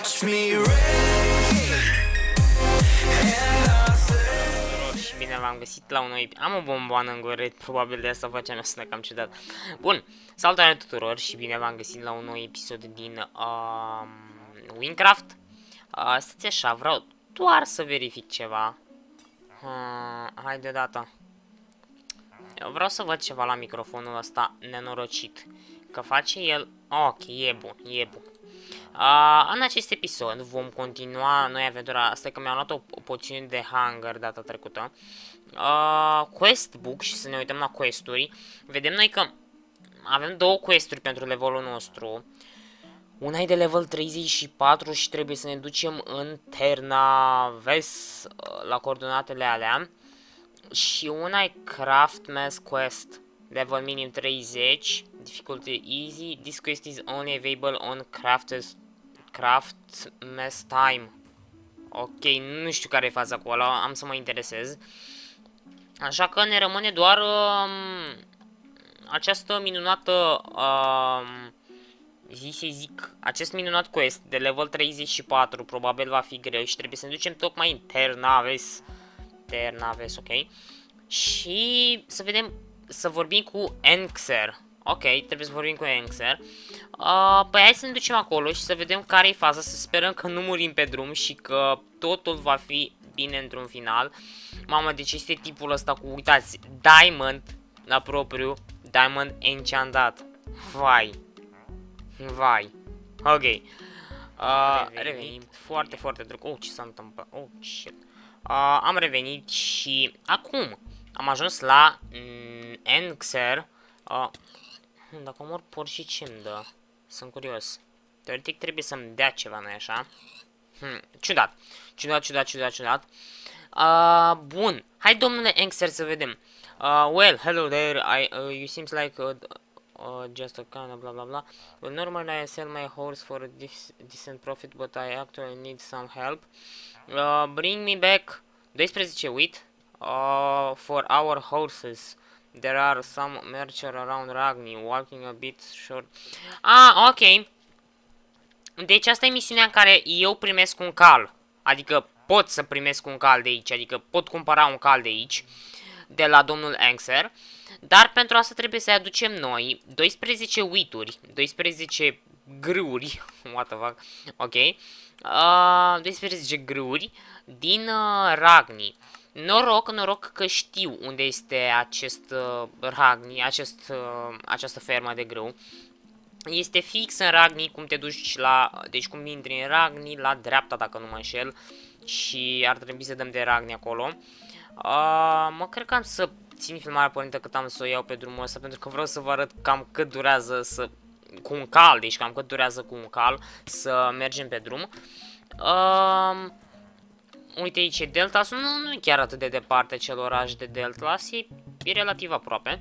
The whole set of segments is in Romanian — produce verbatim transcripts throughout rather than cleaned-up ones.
watch me rain. Și bine v-am găsit la un nou episod. Am o bomboană în gură, probabil de asta facem asta cam ciudat. Bun, salutare tuturor și bine v-am găsit la un nou episod din uh, Minecraft. uh, Stați așa, vreau doar să verific ceva. uh, Hai deodată. Eu vreau să văd ceva la microfonul ăsta nenorocit. Că face el... Ok, e bun, e bun. Uh, în acest episod vom continua noi aventura. Asta e că mi-am luat o, o poțiune de hunger data trecută. uh, Quest book și să ne uităm la questuri. Vedem noi că avem două questuri pentru levelul nostru. Una e de level treizeci și patru și trebuie să ne ducem în Ternaves, uh, la coordonatele alea. Și una e Craft Mass Quest, level minim treizeci, difficulty easy. This quest is only available on Crafters Craft Mass Time. Ok, nu știu care e faza acolo, am să mă interesez. Așa că ne rămâne doar um, această minunată, um, zi să zic, acest minunat quest de level treizeci și patru, probabil va fi greu și trebuie să ne ducem tocmai în Ternaves. Ternaves, ok. Și să vedem, să vorbim cu Enxer. Ok, trebuie să vorbim cu Enxer. Uh, păi hai să ne ducem acolo și să vedem care e faza, să sperăm că nu murim pe drum și că totul va fi bine într-un final. Mamă, deci este tipul ăsta cu, uitați, Diamond la propriu, Diamond enchantat. Vai. Vai. Ok. Uh, revenim. revenim. Foarte, foarte drăguț. Oh, ce s-a întâmplat? Oh, shit. Uh, am revenit și acum am ajuns la mm, Enxer. Uh, dacă mor porcii, ce-mi dă? Sunt curios. Teoretic trebuie să-mi dea ceva, nu-i așa? Hmm, ciudat. Ciudat, ciudat, ciudat, ciudat. Uh, bun. Hai, domnule Enxer, să vedem. Uh, well, hello there. I, uh, you seems like uh, uh, just a kind of blah blah blah. Well, normally I sell my horse for a decent profit, but I actually need some help. Uh, bring me back doisprezece wheat uh, for our horses. There are some merchants around Ragni, walking a bit short. Ah, ok. Deci asta e misiunea în care eu primesc un cal. Adică pot să primesc un cal de aici, adică pot cumpăra un cal de aici, de la domnul Enxer. Dar pentru asta trebuie să aducem noi doisprezece wheat-uri, doisprezece grâuri, what the fuck, ok, uh, doisprezece grâuri din uh, Ragni. Noroc, noroc că știu unde este acest uh, Ragni, acest, uh, această fermă de grâu. Este fix în Ragni, cum te duci la, deci cum intri în Ragni, la dreapta dacă nu mă înșel. Și ar trebui să dăm de Ragni acolo. Uh, mă cred că am să țin filmarea pornită cât am să o iau pe drumul ăsta, pentru că vreau să vă arăt cam cât durează să, cu un cal, deci cam cât durează cu un cal să mergem pe drum. Uh, uite aici e Deltas, nu, nu e chiar atât de departe cel oraș de Deltas, e, e relativ aproape.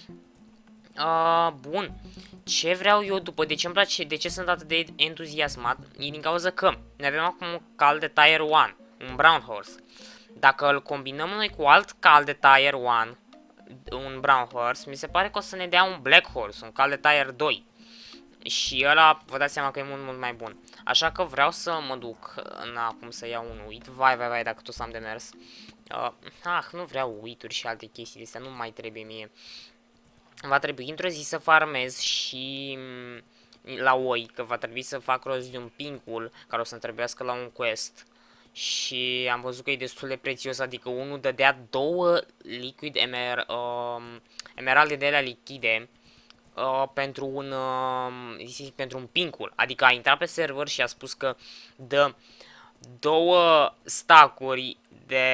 Uh, bun, ce vreau eu după, de ce îmi place, de ce sunt atât de entuziasmat, e din cauza că ne avem acum un cal de Tier unu, un Brown Horse. Dacă îl combinăm noi cu alt cal de Tier unu, un Brown Horse, mi se pare că o să ne dea un Black Horse, un cal de Tier doi. Și ăla, vă dați seama că e mult, mult mai bun. Așa că vreau să mă duc în acum să iau un wheat. Vai, vai, vai, dacă tot să am de mers. Uh, ah, nu vreau wheat-uri și alte chestii de astea, nu mai trebuie mie. Va trebui într-o zi să farmez și la oi, că va trebui să fac rost de un pincul care o să-mi trebuiască la un quest. Și am văzut că e destul de prețios, adică unul dădea două liquid emer, uh, emeralde de alea lichide uh, pentru un uh, zic, pentru un pincul. Adică a intrat pe server și a spus că dă două stack-uri de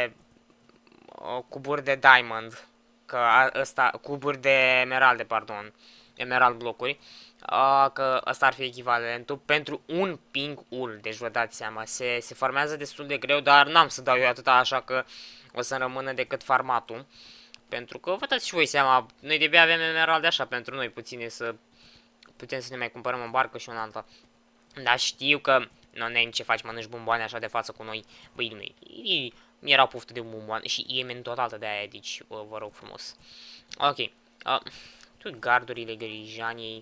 uh, cuburi de diamond, că ăsta, cuburi de emeralde, pardon, emerald blocuri. Uh, că ăsta ar fi echivalentul pentru un pink-ul, deci vă dați seama, se, se farmează destul de greu, dar n-am să dau eu atâta, așa că o să rămână decât farmatul, pentru că vă dați și voi seama, noi de-abia avem emeralde așa pentru noi puține să putem să ne mai cumpărăm o barcă și un alta, dar știu că nu ne ce faci, mănânci bomboane așa de față cu noi, băi dumne, mi-erau poftă de bomboane și e men tot altă de aia, deci vă rog frumos. Ok, uh, tu gardurile Grijaniei.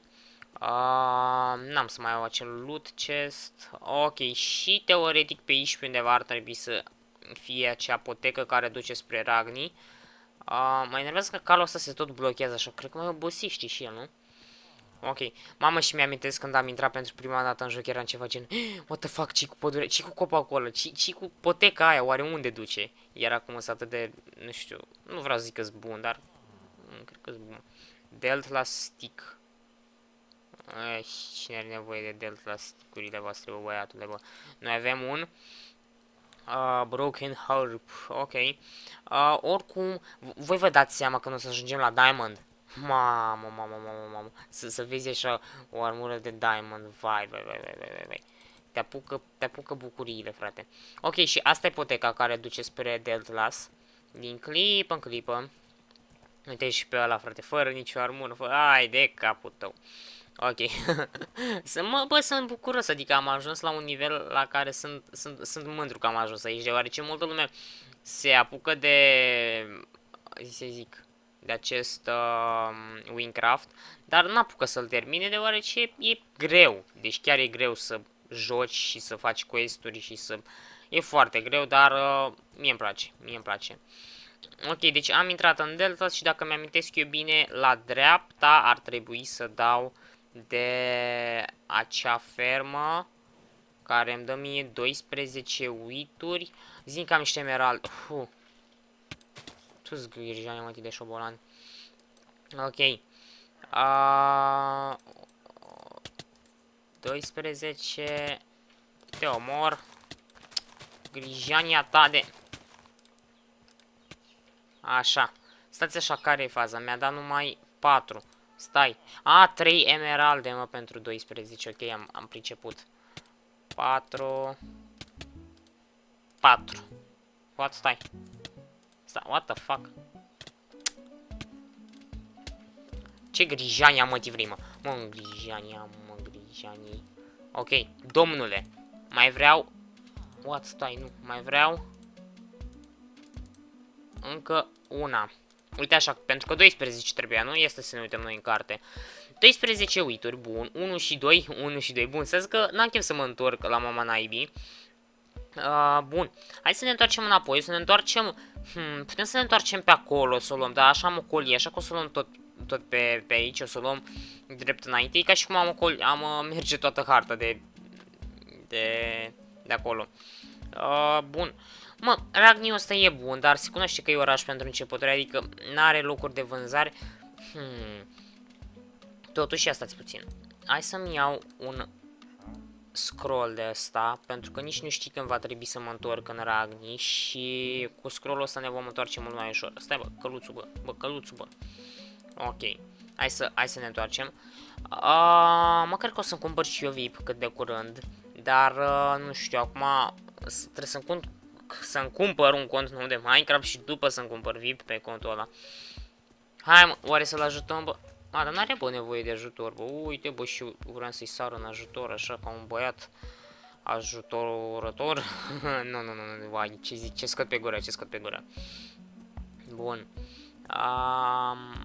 Uh, N-am să mai iau acel loot chest. Ok, și teoretic pe aici pe undeva ar trebui să fie acea apotecă care duce spre Ragni. Uh, mă enervează că calul ăsta se tot blochează așa, cred că mai obosiști și el, nu? Ok, mamă, și mi-amintesc când am intrat pentru prima dată în joc, eram ceva gen what the fuck, ci cu pădure, ci cu Coca-Cola, ci, ci cu poteca aia, oare unde duce? Iar acum sunt atât de, nu știu, nu vreau să zic că sunt bun, dar mm, cred că sunt bun. Delt la stick. Ai, cine are nevoie de delt la stick-urile voastre, bă, băiatule, bă. Noi avem un uh, broken harp, ok. Uh, oricum, voi vă dați seama că nu o să ajungem la diamond. Mamă, mamă, mamă, mamă. Să, să vezi așa o armură de diamond. Vai, vai, vai, vai, vai, vai. Te apucă, te apucă bucuriile, frate. Ok, și asta e ipoteca care duce spre Deltlas. Din clipă în clipă. Uite și pe ăla, frate, fără nicio armură, fără... Ai de capul tău. Ok. Să mă, bă, sunt bucuros, adică am ajuns la un nivel la care sunt, sunt, sunt mândru că am ajuns aici, deoarece multă lume se apucă de... să zic... de acest uh, Winecraft, dar n-apucă să-l termine deoarece e greu, deci chiar e greu să joci și să faci quest-uri și să... e foarte greu, dar uh, mie îmi place, mie îmi place. Ok, deci am intrat în Delta și dacă mi-amintesc eu bine, la dreapta ar trebui să dau de acea fermă care îmi dă mie doisprezece uituri. Zic că am niște emerald. Uh. Tu-ți grijane, mă, de șobolan. Ok. Uh, doisprezece. Te omor. Grijania ta de... Așa. Stați așa, care e faza? Mi-a dat numai patru. Stai. A, trei emeralde, mă, pentru doisprezece. Ok, am, am priceput. patru. patru. What? Stai. Stai, what the fuck? Ce grijania, mă, ti vrei, mă? Mă, grijania, mă, grijanii. Ok, domnule. Mai vreau... What? Stai, nu. Mai vreau... încă una. Uite așa, pentru că doisprezece trebuia, nu? Este să ne uităm noi în carte. doisprezece uituri, bun. unu și doi, unu și doi, bun. Să zic că n-am chef să mă întorc la mama naibii. Uh, bun. Hai să ne întoarcem înapoi, să ne întoarcem... Hmm, putem să ne întoarcem pe acolo, să o luăm, dar așa am o colie, așa că o să o luăm tot, tot pe, pe aici, o să o luăm drept înainte. E ca și cum am, o colie, am uh, merge toată harta de... De... De acolo. Uh, bun. Mă, Ragni ăsta e bun, dar se cunoaște că e oraș pentru începători, adică n-are locuri de vânzare. Hmm. Totuși, ia stați puțin. Hai să-mi iau un scroll de asta, pentru că nici nu știi când va trebui să mă întorc în Ragni și cu scrollul ăsta ne vom întoarce mult mai ușor. Stai, bă, căluțul, bă, bă, căluțul, bă. Ok. Hai să, hai să ne întoarcem. Uh, mă cred că o să-mi cumpăr și eu V I P cât de curând, dar uh, nu știu, acum trebuie să-mi cumpăr să-mi cumpăr un cont nou de Minecraft și după să-mi cumpăr V I P pe contul ăla. Hai, mă, oare să-l ajutăm, bă? A, dar n-are, bă, nevoie de ajutor, bă. Uite, bă, și vreau să-i sar în ajutor, așa, ca un băiat ajutorător. Nu, nu, nu, nu, vai, ce zic, ce scot pe gură, ce scot pe gură. Bun. Um...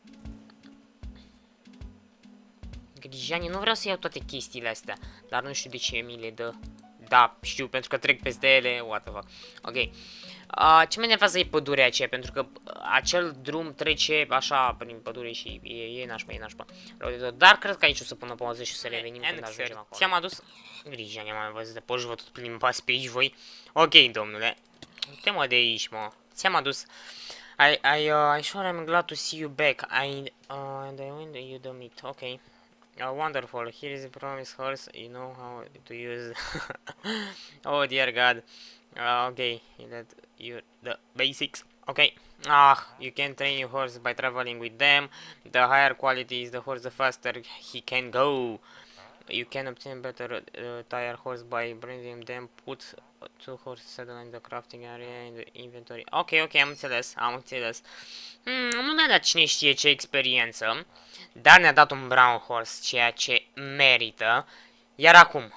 Grijani, nu vreau să iau toate chestiile astea, dar nu știu de ce mi le dă. Da, știu, pentru că trec peste ele, what the fuck. Ok. Uh, ce mă enervează e pădurea aceea, pentru că acel drum trece așa prin pădure și e, e nașpa, e nașpa. Rău de tot. Dar cred că aici o să pună pauză și o să revenim când ajungem acolo. Ți-am adus... Grija, ne-am mai văzut de poși, vă tot plimbați pe aici voi. Ok, domnule. Uite-mă de aici, mă. Ți-am adus... I, I, uh, I sure I'm glad to see you back. I, uh, and I win you the meat. Ok. Oh, wonderful. Here is a promised horse. You know how to use. Oh dear God. Uh, okay, that you the basics. Okay. Ah, you can train your horse by traveling with them. The higher quality is the horse, the faster he can go. You can obtain better uh, tire horse by bringing them. Put two horses saddle in the crafting area in the inventory. Ok, ok, am înțeles, am înțeles. Hmm, nu ne-a dat cine știe ce experiență, dar ne-a dat un brown horse, ceea ce merită. Iar acum,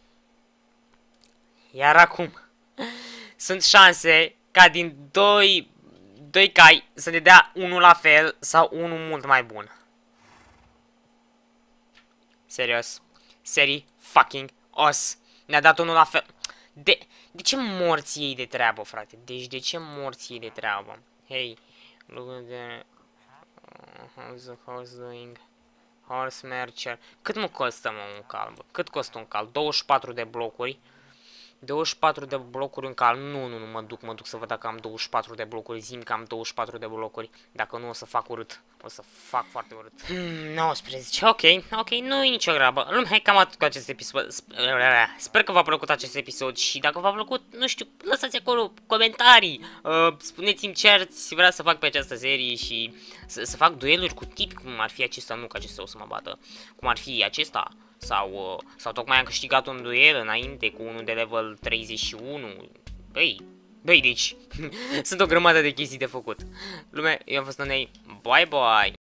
iar acum, sunt șanse ca din doi, doi cai să ne dea unul la fel sau unul mult mai bun. Serios. Serii fucking os. Ne-a dat unul la fel. De, de ce morți ei de treabă, frate? Deci de ce morți ei de treabă? Hei, look at the... How's the horse doing? Horse Mercher. Cât mă costă, mă, un cal, bă? Cât costă un cal? douăzeci și patru de blocuri. douăzeci și patru de blocuri în cal. Nu, nu, nu, mă duc, mă duc să văd dacă am douăzeci și patru de blocuri. Zi-mi că am douăzeci și patru de blocuri. Dacă nu, o să fac urât. O să fac foarte urât. Hmm, nouăsprezece. Ok, ok, nu e nicio grabă. Lume, hai cam atât cu acest episod. Sper că v-a plăcut acest episod și dacă v-a plăcut, nu știu, lăsați acolo comentarii. Uh, Spuneți-mi ce ați vrea să fac pe această serie și să, să fac dueluri cu tipi, cum ar fi acesta, nu că acesta o să mă bată. Cum ar fi acesta. Sau, sau tocmai am câștigat un duel înainte cu unul de level treizeci și unu. Băi, băi, deci sunt o grămadă de chestii de făcut. Lume, eu am fost Nonei. Bye bye!